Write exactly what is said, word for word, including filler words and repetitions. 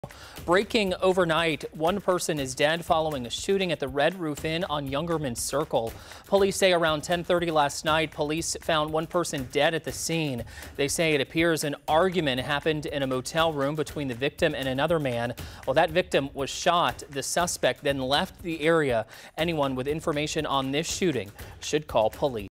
Breaking overnight, one person is dead following a shooting at the Red Roof Inn on Youngerman Circle. Police say around ten thirty last night, police found one person dead at the scene. They say it appears an argument happened in a motel room between the victim and another man. While that victim was shot, the suspect then left the area. Anyone with information on this shooting should call police.